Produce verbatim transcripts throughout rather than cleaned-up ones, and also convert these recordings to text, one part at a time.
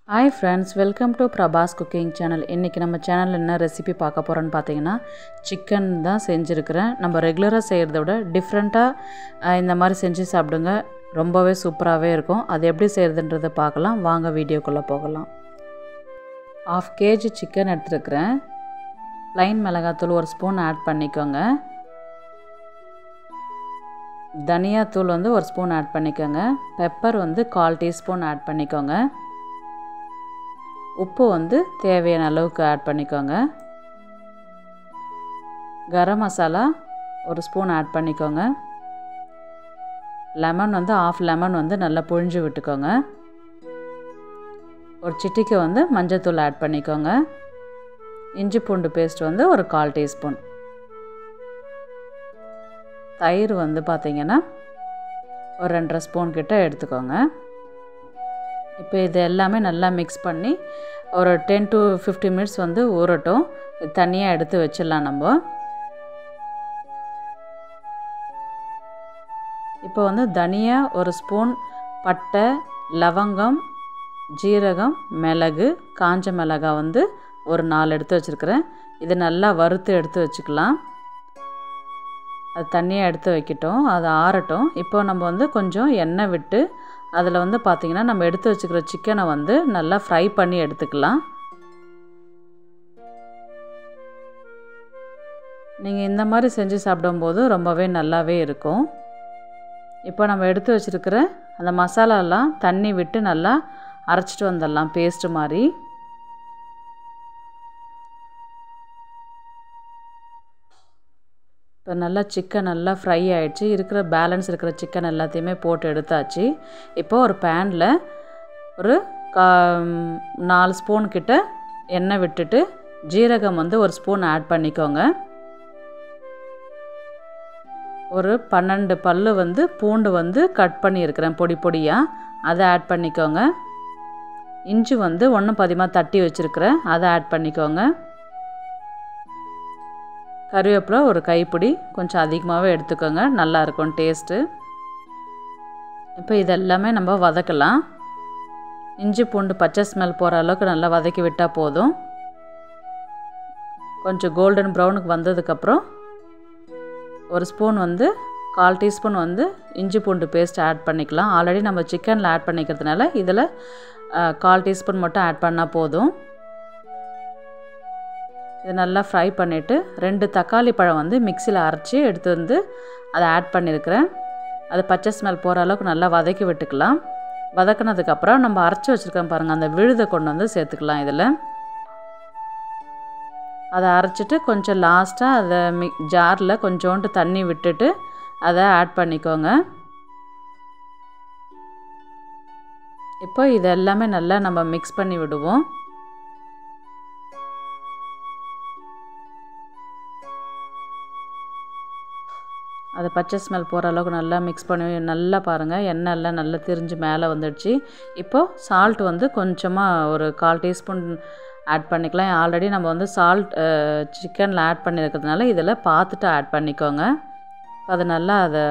Hi friends, welcome to Prabhas Cooking Channel. இன்னைக்கு நம்ம சேனல்ல என்ன ரெசிபி பார்க்க போறோம்னு பாத்தீங்கன்னா chicken தான் செஞ்சிருக்கேன். நம்ம ரெகுலரா செய்யறதை விட டிஃபரண்டா இந்த மாதிரி செஞ்சு சாப்பிடுங்க. ரொம்பவே சூப்பராவே இருக்கும். அது எப்படி செய்யறதுன்றதை பார்க்கலாம். வாங்க வீடியோக்குள்ள போகலாம். half kg chicken எடுத்துக்கிறேன். plain மிளகாய்த்தூள் ஒரு ஸ்பூன் ஆட் பண்ணிக்கோங்க. தனியா தூள் வந்து ஒரு ஸ்பூன் ஆட் பண்ணிக்கோங்க. பெப்பர் வந்து கால் டீஸ்பூன் ஆட் பண்ணிக்கோங்க. உப்பு வந்து தேவையான அளவுக்கு ஆட் பண்ணிக்கோங்க. கரம் மசாலா ஒரு ஸ்பூன் ஆட் பண்ணிக்கோங்க. லெமன் வந்து ஆஃப் லெமன் வந்து நல்லா புழிஞ்சு விட்டுக்கோங்க. ஒரு சிட்டிக்கு வந்து மஞ்சள்தூள் ஆட் பண்ணிக்கோங்க. இஞ்சி பூண்டு பேஸ்ட் வந்து ஒரு கால் டீஸ்பூன். தயிர் வந்து பார்த்தீங்கன்னா ஒரு ரெண்டரை ஸ்பூன் கிட்ட எடுத்துக்கோங்க. இப்போ இது எல்லாமே நல்லா மிக்ஸ் பண்ணி ஒரு ten to fifteen மினிட்ஸ் வந்து ஊறட்டும். தனியாக எடுத்து வச்சிடலாம் நம்ம. இப்போ வந்து தனியா ஒரு ஸ்பூன், பட்டை, லவங்கம், ஜீரகம், மிளகு, காஞ்ச மிளகாய் வந்து ஒரு நாலு எடுத்து வச்சுருக்கிறேன். இது நல்லா வறுத்து எடுத்து வச்சுக்கலாம். அது தனியாக எடுத்து வைக்கட்டும், அது ஆறட்டும். இப்போ நம்ம வந்து கொஞ்சம் எண்ணெய் விட்டு அதில் வந்து பார்த்திங்கன்னா நம்ம எடுத்து வச்சுக்கிற சிக்கனை வந்து நல்லா ஃப்ரை பண்ணி எடுத்துக்கலாம். நீங்கள் இந்த மாதிரி செஞ்சு சாப்பிடும்போது ரொம்பவே நல்லாவே இருக்கும். இப்போ நம்ம எடுத்து வச்சுருக்கிற அந்த மசாலாலாம் தண்ணி விட்டு நல்லா அரைச்சிட்டு வந்துடலாம் பேஸ்ட்டு மாதிரி. இப்போ நல்லா சிக்கன் நல்லா ஃப்ரை ஆகிடுச்சு. இருக்கிற பேலன்ஸ் இருக்கிற சிக்கன் எல்லாத்தையுமே போட்டு எடுத்தாச்சு. இப்போது ஒரு பேனில் ஒரு கா நாலு ஸ்பூன் கிட்ட எண்ணெய் விட்டுட்டு ஜீரகம் வந்து ஒரு ஸ்பூன் ஆட் பண்ணிக்கோங்க. ஒரு பன்னெண்டு பல்லு வந்து பூண்டு வந்து கட் பண்ணியிருக்கிறேன் பொடி பொடியாக, அதை ஆட் பண்ணிக்கோங்க. இஞ்சி வந்து ஒன்றும் பதிமாக தட்டி வச்சுருக்கிறேன், அதை ஆட் பண்ணிக்கோங்க. கறிவேப்பிலை ஒரு கைப்பிடி கொஞ்சம் அதிகமாகவே எடுத்துக்கோங்க, நல்லாயிருக்கும் டேஸ்ட்டு. இப்போ இதெல்லாமே நம்ம வதக்கலாம். இஞ்சி பூண்டு பச்சை ஸ்மெல் போகிற அளவுக்கு நல்லா வதக்கி விட்டால் போதும். கொஞ்சம் கோல்டன் ப்ரௌனுக்கு வந்ததுக்கப்புறம் ஒரு ஸ்பூன் வந்து கால் டீஸ்பூன் வந்து இஞ்சி பூண்டு பேஸ்ட் ஆட் பண்ணிக்கலாம். ஆல்ரெடி நம்ம சிக்கனில் ஆட் பண்ணிக்கிறதுனால இதில் கால் டீஸ்பூன் மட்டும் ஆட் பண்ணால் போதும். இதை நல்லா ஃப்ரை பண்ணிவிட்டு ரெண்டு தக்காளி பழம் வந்து மிக்சியில் அரைச்சி எடுத்து வந்து அதை ஆட் பண்ணியிருக்கிறேன். அது பச்சை ஸ்மெல் போகிற அளவுக்கு நல்லா வதக்கி விட்டுக்கலாம். வதக்கினதுக்கப்புறம் நம்ம அரைச்சி வச்சுருக்கோம் பாருங்கள், அந்த விழுதை கொண்டு வந்து சேர்த்துக்கலாம். இதில் அதை அரைச்சிட்டு கொஞ்சம் லாஸ்ட்டாக அதை மி ஜாரில் கொஞ்சோண்டு தண்ணி விட்டுட்டு அதை ஆட் பண்ணிக்கோங்க. இப்போ இது எல்லாமே நல்லா நம்ம மிக்ஸ் பண்ணி விடுவோம். அது பச்சை ஸ்மெல் போகிற அளவுக்கு நல்லா மிக்ஸ் பண்ணி நல்லா பாருங்கள், எண்ணெய் எல்லாம் நல்லா திரிஞ்சு மேலே வந்துடுச்சு. இப்போது சால்ட் வந்து கொஞ்சமாக ஒரு கால் டீஸ்பூன் ஆட் பண்ணிக்கலாம். ஆல்ரெடி நம்ம வந்து சால்ட் சிக்கனில் ஆட் பண்ணியிருக்கிறதுனால இதில் பார்த்துட்டு ஆட் பண்ணிக்கோங்க. அது நல்லா அதை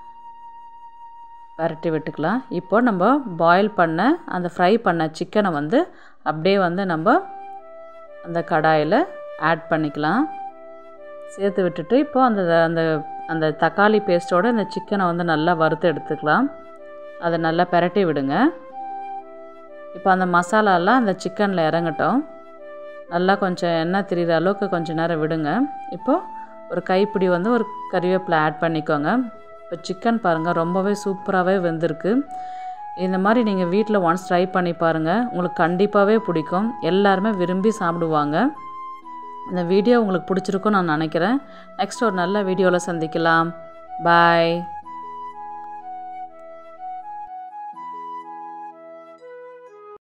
பரட்டி விட்டுக்கலாம். இப்போது நம்ம பாயில் பண்ண அந்த ஃப்ரை பண்ண சிக்கனை வந்து அப்படியே வந்து நம்ம அந்த கடாயில் ஆட் பண்ணிக்கலாம். சேர்த்து விட்டுட்டு இப்போது அந்த அந்த அந்த தக்காளி பேஸ்ட்டோடு இந்த சிக்கனை வந்து நல்லா வறுத்து எடுத்துக்கலாம். அதை நல்லா பரட்டி விடுங்க. இப்போ அந்த மசாலாலாம் அந்த சிக்கனில் இறங்கட்டும். நல்லா கொஞ்சம் எண்ணெய் திரிகிற அளவுக்கு கொஞ்சம் நேரம் விடுங்க. இப்போது ஒரு கைப்பிடி வந்து ஒரு கறிவேப்பிலை ஆட் பண்ணிக்கோங்க. இப்போ சிக்கன் பாருங்கள் ரொம்பவே சூப்பராகவே வெந்திருக்கு. இந்த மாதிரி நீங்கள் வீட்டில் ஒன்ஸ் ட்ரை பண்ணி பாருங்கள், உங்களுக்கு கண்டிப்பாகவே பிடிக்கும். எல்லாருமே விரும்பி சாப்பிடுவாங்க. இந்த வீடியோ உங்களுக்கு பிடிச்சிருக்குன்னு நான் நினைக்கிறேன். நெக்ஸ்ட் ஒரு நல்ல வீடியோவில் சந்திக்கலாம். பாய்.